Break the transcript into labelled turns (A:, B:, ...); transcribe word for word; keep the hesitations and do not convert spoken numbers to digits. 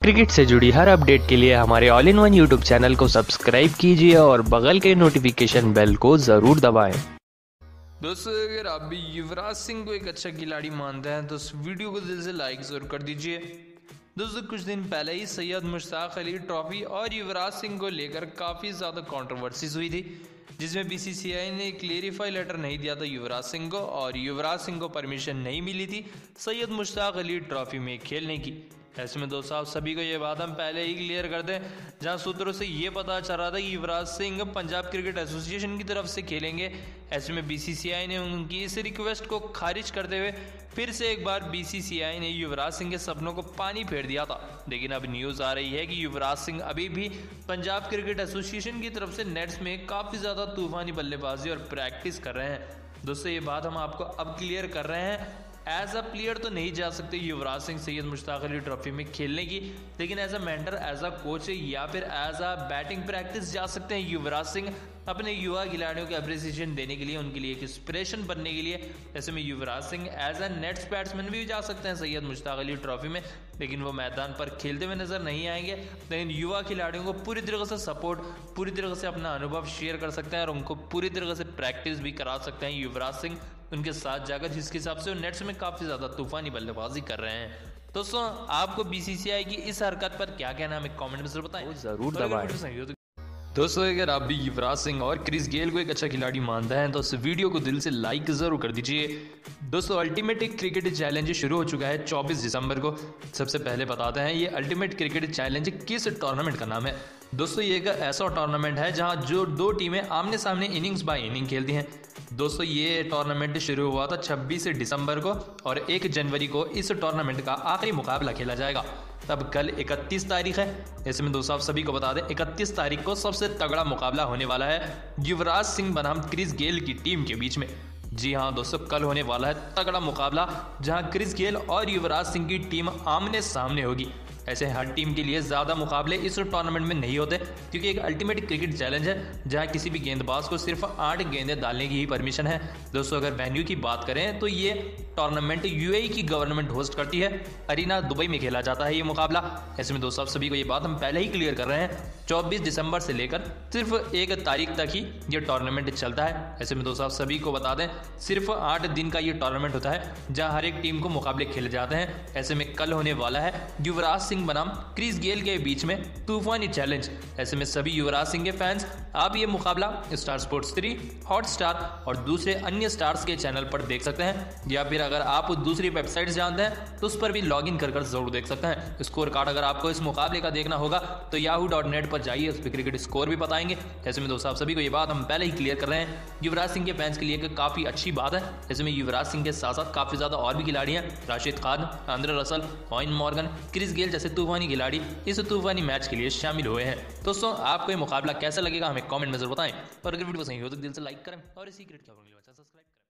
A: Cricket से जुड़ी हर update के लिए हमारे all in one YouTube channel को सब्सक्राइब कीजिए और बगल के नोटिफिकेशन बेल को ज़रूर दबाएं।
B: दोस्तों, अगर आप भी युवराज सिंह को एक अच्छा खिलाड़ी मानते हैं तो इस वीडियो को दिल से लाइक ज़रूर कर दीजिए। दोस्तों, कुछ दिन पहले ही सैयद मुश्ताक अली ट्रॉफी और युवराज सिंह को लेकर काफ़ी ज़्यादा कंट्रोवर्सीज हुई थी, जिसमें बीसीसीआई ने क्लेरिफाई लेटर नहीं दिया था युवराज सिंह को और युवराज सिंह को परमिशन नहीं मिली थी सैयद मुश्ताक अली ट्रॉफी में खेलने की। ऐसे में दोस्तों, आप सभी को ये बात हम पहले ही क्लियर कर दें, जहां सूत्रों से ये पता चल रहा था कि युवराज सिंह पंजाब क्रिकेट एसोसिएशन की तरफ से खेलेंगे। ऐसे में बीसीसीआई ने उनकी इस रिक्वेस्ट को खारिज करते हुए फिर से एक बार बीसीसीआई ने युवराज सिंह के सपनों को पानी फेर दिया था। लेकिन अब न्यूज़ आ रही है कि युवराज सिंह अभी भी पंजाब क्रिकेट एसोसिएशन की तरफ से नेट्स में काफ़ी ज़्यादा तूफानी बल्लेबाजी और प्रैक्टिस कर रहे हैं। दोस्तों, ये बात हम आपको अब क्लियर कर रहे हैं। एज अ प्लेयर तो नहीं जा सकते युवराज सिंह सैयद मुश्ताक अली ट्रॉफी में खेलने की, लेकिन as a mentor, as a coach या फिर एज अ बैटिंग प्रैक्टिस जा सकते हैं युवराज सिंह अपने युवा खिलाड़ियों को अप्रिसिएशन देने के लिए, उनके लिए एक इंस्पिरेशन बनने के लिए। ऐसे में Yuvraj Singh as a nets batsman भी जा सकते हैं सैयद मुश्ताक अली ट्रॉफी में, लेकिन वो मैदान पर खेलते हुए नजर नहीं आएंगे। लेकिन युवा खिलाड़ियों को पूरी तरह से सपोर्ट, पूरी तरह से अपना अनुभव शेयर कर सकते हैं और उनको पूरी तरह से प्रैक्टिस भी करा सकते हैं युवराज सिंह उनके साथ जाकर, जिसके हिसाब से वो नेट्स में काफ़ी ज़्यादा तूफानी बल्लेबाजी कर रहे हैं। दोस्तों, आपको बीसीसीआई की इस हरकत पर क्या कहना है, हमें कमेंट में जरूर बताएं।
A: ज़रूर दबाएं।
B: दोस्तों, अगर आप भी युवराज सिंह और क्रिस गेल को एक अच्छा खिलाड़ी मानते हैं तो इस वीडियो को दिल से लाइक ज़रूर कर दीजिए। दोस्तों, अल्टीमेट क्रिकेट चैलेंज शुरू हो चुका है चौबीस दिसंबर को। सबसे पहले बताते हैं ये अल्टीमेट क्रिकेट चैलेंज किस टूर्नामेंट का नाम है। दोस्तों, ये एक ऐसा टूर्नामेंट है जहां जो दो टीमें आमने सामने इनिंग्स बाय इनिंग खेलती हैं। दोस्तों, ये टूर्नामेंट शुरू हुआ था छब्बीस दिसंबर को और एक जनवरी को इस टूर्नामेंट का आखिरी मुकाबला खेला जाएगा। तब कल इकतीस तारीख है। ऐसे में दोस्तों, आप सभी को बता दें इकतीस तारीख को सबसे तगड़ा मुकाबला होने वाला है युवराज सिंह बनाम क्रिस गेल की टीम के बीच में। जी हाँ दोस्तों, कल होने वाला है तगड़ा मुकाबला जहां क्रिस गेल और युवराज सिंह की टीम आमने सामने होगी। ऐसे हर टीम के लिए ज़्यादा मुकाबले इस टूर्नामेंट में नहीं होते, क्योंकि एक अल्टीमेट क्रिकेट चैलेंज है जहां किसी भी गेंदबाज को सिर्फ आठ गेंदें डालने की ही परमिशन है। दोस्तों, अगर वेन्यू की बात करें तो ये टूर्नामेंट यूएई की गवर्नमेंट होस्ट करती है। अरीना दुबई में खेला जाता है ये मुकाबला। ऐसे में दोस्तों, आप सभी को ये बात हम पहले ही क्लियर कर रहे हैं, चौबीस दिसंबर से लेकर सिर्फ एक तारीख तक ही ये टूर्नामेंट चलता है। ऐसे में दोस्तों, आप सभी को बता दें सिर्फ आठ दिन का ये टूर्नामेंट होता है जहाँ हर एक टीम को मुकाबले खेले जाते हैं। ऐसे में कल होने वाला है युवराज सिंह बनाम क्रिस गेल के बीच में तूफानी चैलेंज। ऐसे में सभी युवराज सिंह के फैंस आप ये मुकाबला स्टार स्पोर्ट्स थ्री, हॉटस्टार और दूसरे अन्य स्टार्स के चैनल पर देख सकते हैं, या फिर अगर आप दूसरी वेबसाइट्स जानते हैं तो उस पर भी लॉग इन कर कर जरूर देख सकते हैं। स्कोर कार्ड अगर आपको इस मुकाबले का देखना होगा तो याहू डॉट नेट पर जाइए, उस पर क्रिकेट स्कोर भी बताएंगे। ऐसे में दोस्तों, आप सभी को ये बात हम पहले ही क्लियर कर रहे हैं, युवराज सिंह के फैंस के लिए काफ़ी अच्छी बात है। ऐसे में युवराज सिंह के साथ साथ काफ़ी ज़्यादा और भी खिलाड़ी हैं, Rashid Khan, Andre Russell, Eoin Morgan, Chris Gayle जैसे तूफानी खिलाड़ी इस तूफानी मैच के लिए शामिल हुए हैं। दोस्तों, आपको ये मुकाबला कैसा लगेगा हमें कमेंट में जरूर बताएं और अगर वीडियो पसंद हो तो दिल से लाइक करें और इसी क्रिकेट खबरों के लिए सब्सक्राइब करें।